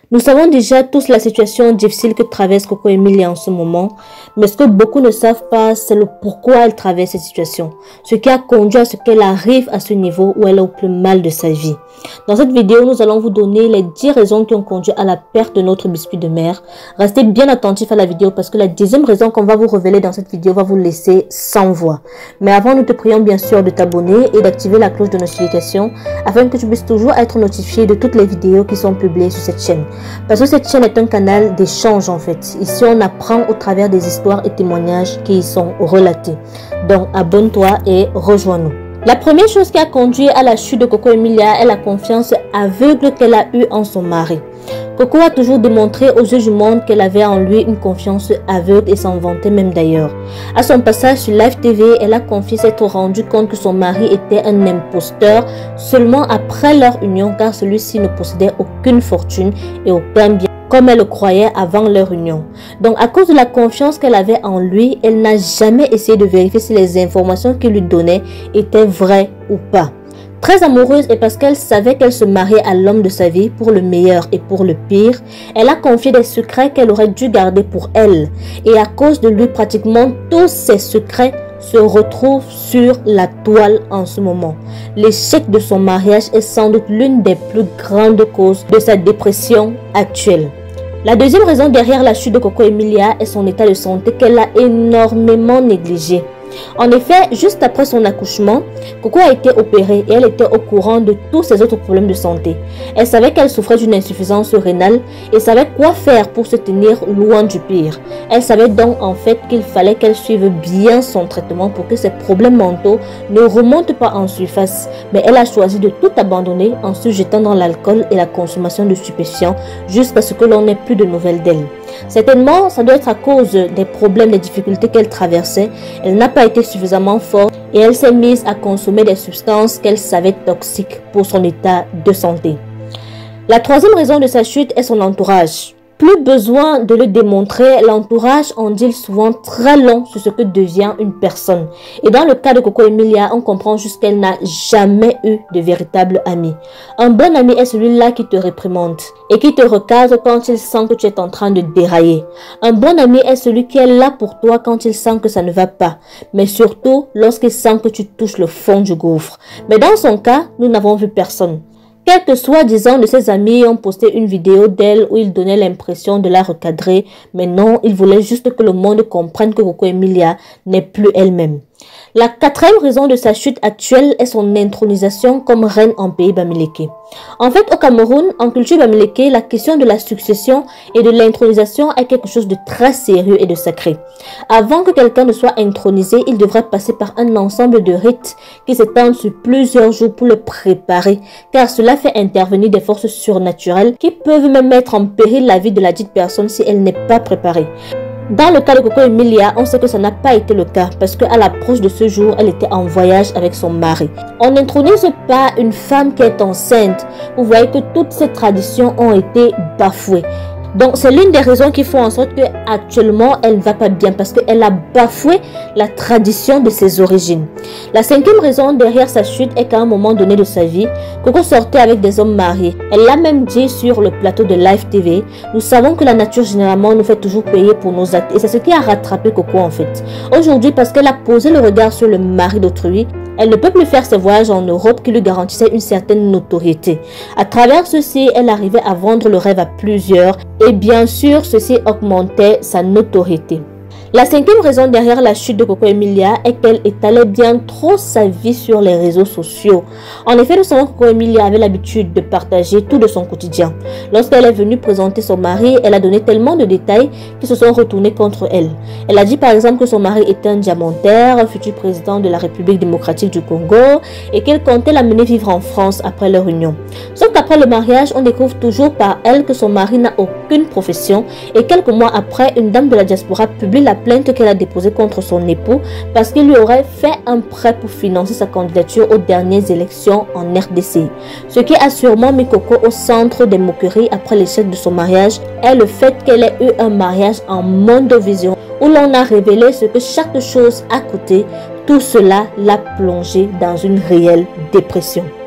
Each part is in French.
Nous savons déjà tous la situation difficile que traverse Coco Emilia en ce moment, mais ce que beaucoup ne savent pas, c'est le pourquoi elle traverse cette situation, ce qui a conduit à ce qu'elle arrive à ce niveau où elle est au plus mal de sa vie. Dans cette vidéo, nous allons vous donner les 10 raisons qui ont conduit à la perte de notre biscuit de mer. Restez bien attentifs à la vidéo parce que la 10e raison qu'on va vous révéler dans cette vidéo va vous laisser sans voix. Mais avant, nous te prions bien sûr de t'abonner et d'activer la cloche de notification afin que tu puisses toujours être notifié de toutes les vidéos qui sont publiées sur cette chaîne. Parce que cette chaîne est un canal d'échange en fait. Ici, on apprend au travers des histoires et témoignages qui y sont relatés. Donc, abonne-toi et rejoins-nous. La première chose qui a conduit à la chute de Coco Emilia est la confiance aveugle qu'elle a eue en son mari. Coco a toujours démontré aux yeux du monde qu'elle avait en lui une confiance aveugle et s'en vantait même d'ailleurs. À son passage sur Live TV, elle a confié s'être rendu compte que son mari était un imposteur seulement après leur union car celui-ci ne possédait aucune fortune et aucun bien comme elle le croyait avant leur union. Donc à cause de la confiance qu'elle avait en lui, elle n'a jamais essayé de vérifier si les informations qu'il lui donnait étaient vraies ou pas. Très amoureuse et parce qu'elle savait qu'elle se mariait à l'homme de sa vie pour le meilleur et pour le pire, elle a confié des secrets qu'elle aurait dû garder pour elle. Et à cause de lui, pratiquement tous ses secrets se retrouvent sur la toile en ce moment. L'échec de son mariage est sans doute l'une des plus grandes causes de sa dépression actuelle. La deuxième raison derrière la chute de Coco Emilia est son état de santé qu'elle a énormément négligé. En effet, juste après son accouchement, Coco a été opérée et elle était au courant de tous ses autres problèmes de santé. Elle savait qu'elle souffrait d'une insuffisance rénale et savait quoi faire pour se tenir loin du pire. Elle savait donc en fait qu'il fallait qu'elle suive bien son traitement pour que ses problèmes mentaux ne remontent pas en surface. Mais elle a choisi de tout abandonner en se jetant dans l'alcool et la consommation de stupéfiants jusqu'à ce que l'on n'ait plus de nouvelles d'elle. Certainement, ça doit être à cause des problèmes, des difficultés qu'elle traversait. Elle n'a pas été suffisamment forte et elle s'est mise à consommer des substances qu'elle savait toxiques pour son état de santé. La troisième raison de sa chute est son entourage. Plus besoin de le démontrer, l'entourage en dit souvent très long sur ce que devient une personne. Et dans le cas de Coco Emilia, on comprend juste qu'elle n'a jamais eu de véritable ami. Un bon ami est celui-là qui te réprimande et qui te recadre quand il sent que tu es en train de dérailler. Un bon ami est celui qui est là pour toi quand il sent que ça ne va pas, mais surtout lorsqu'il sent que tu touches le fond du gouffre. Mais dans son cas, nous n'avons vu personne. Quelques soi-disant de ses amis ont posté une vidéo d'elle où ils donnaient l'impression de la recadrer, mais non, ils voulaient juste que le monde comprenne que Coco Emilia n'est plus elle-même. La quatrième raison de sa chute actuelle est son intronisation comme reine en pays bamileke. En fait, au Cameroun, en culture bamileke, la question de la succession et de l'intronisation est quelque chose de très sérieux et de sacré. Avant que quelqu'un ne soit intronisé, il devrait passer par un ensemble de rites qui s'étendent sur plusieurs jours pour le préparer, car cela fait intervenir des forces surnaturelles qui peuvent même mettre en péril la vie de la dite personne si elle n'est pas préparée. Dans le cas de Coco Emilia, on sait que ça n'a pas été le cas parce qu'à l'approche de ce jour, elle était en voyage avec son mari. On n'intronise pas une femme qui est enceinte. Vous voyez que toutes ces traditions ont été bafouées. Donc c'est l'une des raisons qui font en sorte qu'actuellement elle ne va pas bien parce qu'elle a bafoué la tradition de ses origines. La cinquième raison derrière sa chute est qu'à un moment donné de sa vie, Coco sortait avec des hommes mariés. Elle l'a même dit sur le plateau de Live TV. Nous savons que la nature généralement nous fait toujours payer pour nos actes et c'est ce qui a rattrapé Coco en fait. Aujourd'hui, parce qu'elle a posé le regard sur le mari d'autrui, elle ne peut plus faire ses voyages en Europe qui lui garantissaient une certaine notoriété. À travers ceci, elle arrivait à vendre le rêve à plusieurs et bien sûr, ceci augmentait sa notoriété. La cinquième raison derrière la chute de Coco Emilia est qu'elle étalait bien trop sa vie sur les réseaux sociaux. En effet, nous savons que Coco Emilia avait l'habitude de partager tout de son quotidien. Lorsqu'elle est venue présenter son mari, elle a donné tellement de détails qui se sont retournés contre elle. Elle a dit par exemple que son mari était un diamantaire, un futur président de la République démocratique du Congo et qu'elle comptait l'amener vivre en France après leur union. Sauf qu'après le mariage, on découvre toujours par elle que son mari n'a aucune profession et quelques mois après, une dame de la diaspora publie la plainte qu'elle a déposée contre son époux parce qu'il lui aurait fait un prêt pour financer sa candidature aux dernières élections en RDC. Ce qui a sûrement mis Coco au centre des moqueries après l'échec de son mariage est le fait qu'elle ait eu un mariage en mondovision où l'on a révélé ce que chaque chose a coûté. Tout cela l'a plongée dans une réelle dépression.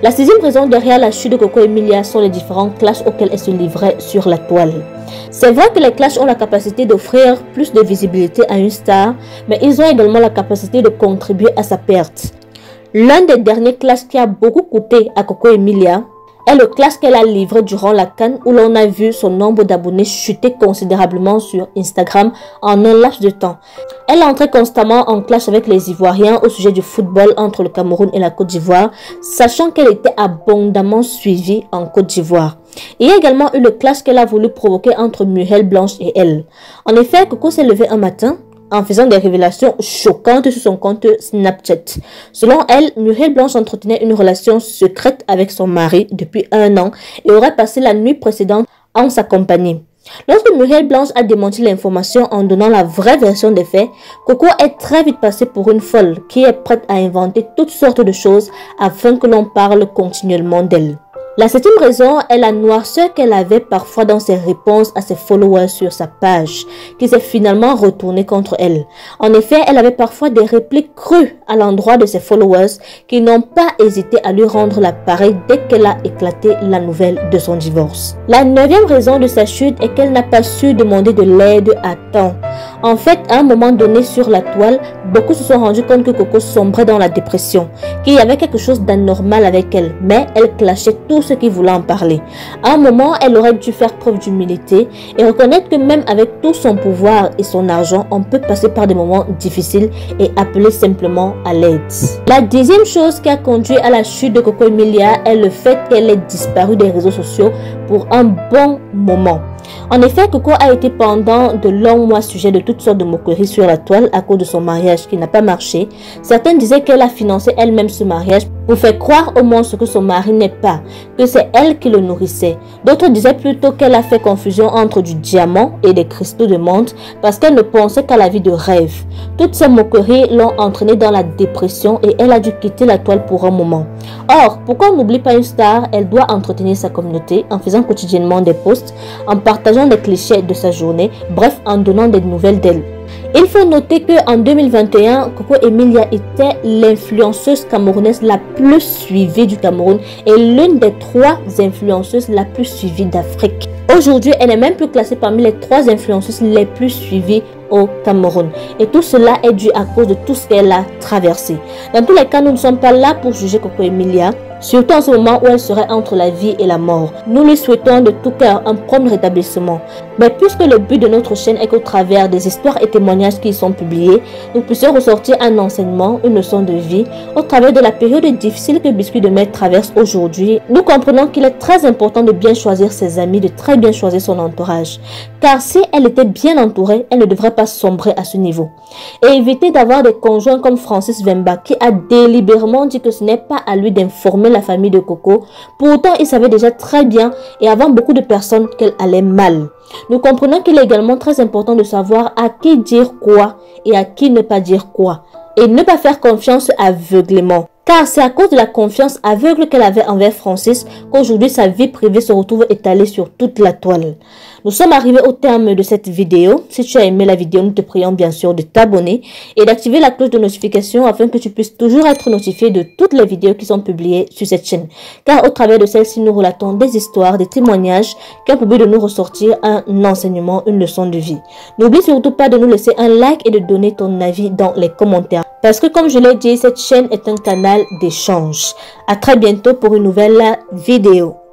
La 6e raison derrière la chute de Coco Emilia sont les différents clashs auxquels elle se livrait sur la toile. C'est vrai que les clashs ont la capacité d'offrir plus de visibilité à une star, mais ils ont également la capacité de contribuer à sa perte. L'un des derniers clashs qui a beaucoup coûté à Coco Emilia est le clash qu'elle a livré durant la CAN, où l'on a vu son nombre d'abonnés chuter considérablement sur Instagram en un laps de temps. Elle entrait constamment en clash avec les Ivoiriens au sujet du football entre le Cameroun et la Côte d'Ivoire, sachant qu'elle était abondamment suivie en Côte d'Ivoire. Il y a également eu le clash qu'elle a voulu provoquer entre Muriel Blanche et elle. En effet, Coco s'est levée un matin en faisant des révélations choquantes sur son compte Snapchat. Selon elle, Muriel Blanche entretenait une relation secrète avec son mari depuis 1 an et aurait passé la nuit précédente en sa compagnie. Lorsque Muriel Blanche a démenti l'information en donnant la vraie version des faits, Coco est très vite passée pour une folle qui est prête à inventer toutes sortes de choses afin que l'on parle continuellement d'elle. La 7e raison est la noirceur qu'elle avait parfois dans ses réponses à ses followers sur sa page, qui s'est finalement retournée contre elle. En effet, elle avait parfois des répliques crues à l'endroit de ses followers qui n'ont pas hésité à lui rendre la pareille dès qu'elle a éclaté la nouvelle de son divorce. La 9e raison de sa chute est qu'elle n'a pas su demander de l'aide à temps. En fait, à un moment donné sur la toile, beaucoup se sont rendus compte que Coco sombrait dans la dépression, qu'il y avait quelque chose d'anormal avec elle, mais elle clashait tout ce qui voulait en parler. À un moment, elle aurait dû faire preuve d'humilité et reconnaître que même avec tout son pouvoir et son argent, on peut passer par des moments difficiles et appeler simplement à l'aide. La 10e chose qui a conduit à la chute de Coco Emilia est le fait qu'elle ait disparu des réseaux sociaux pour un bon moment. En effet, Coco a été pendant de longs mois sujet de toutes sortes de moqueries sur la toile à cause de son mariage qui n'a pas marché. Certains disaient qu'elle a financé elle-même ce mariage pour faire croire au monde ce que son mari n'est pas, que c'est elle qui le nourrissait. D'autres disaient plutôt qu'elle a fait confusion entre du diamant et des cristaux de menthe parce qu'elle ne pensait qu'à la vie de rêve. Toutes ces moqueries l'ont entraînée dans la dépression et elle a dû quitter la toile pour un moment. Or, pourquoi on n'oublie pas une star? Elle doit entretenir sa communauté en faisant quotidiennement des posts, en partageant des clichés de sa journée, bref, en donnant des nouvelles d'elle. Il faut noter qu'en 2021, Coco Emilia était l'influenceuse camerounaise la plus suivie du Cameroun et l'une des 3 influenceuses la plus suivie d'Afrique. Aujourd'hui, elle est même plus classée parmi les 3 influenceuses les plus suivies au Cameroun. Et tout cela est dû à cause de tout ce qu'elle a traversé. Dans tous les cas, nous ne sommes pas là pour juger Coco Emilia, surtout en ce moment où elle serait entre la vie et la mort. Nous lui souhaitons de tout cœur un prompt rétablissement. Mais puisque le but de notre chaîne est qu'au travers des histoires et témoignages qui y sont publiés, nous puissions ressortir un enseignement, une leçon de vie, au travers de la période difficile que Biscuit de Mer traverse aujourd'hui, nous comprenons qu'il est très important de bien choisir ses amis, de très bien choisir son entourage. Car si elle était bien entourée, elle ne devrait pas sombrer à ce niveau. Et éviter d'avoir des conjoints comme Francis Vemba qui a délibérément dit que ce n'est pas à lui d'informer la famille de Coco. Pourtant, il savait déjà très bien et avant beaucoup de personnes qu'elle allait mal. Nous comprenons qu'il est également très important de savoir à qui dire quoi et à qui ne pas dire quoi. Et ne pas faire confiance aveuglément. Car c'est à cause de la confiance aveugle qu'elle avait envers Francis qu'aujourd'hui sa vie privée se retrouve étalée sur toute la toile. Nous sommes arrivés au terme de cette vidéo. Si tu as aimé la vidéo, nous te prions bien sûr de t'abonner et d'activer la cloche de notification afin que tu puisses toujours être notifié de toutes les vidéos qui sont publiées sur cette chaîne. Car au travers de celle-ci, nous relatons des histoires, des témoignages qui ont pour but de nous ressortir un enseignement, une leçon de vie. N'oublie surtout pas de nous laisser un like et de donner ton avis dans les commentaires. Parce que comme je l'ai dit, cette chaîne est un canal d'échange. À très bientôt pour une nouvelle vidéo.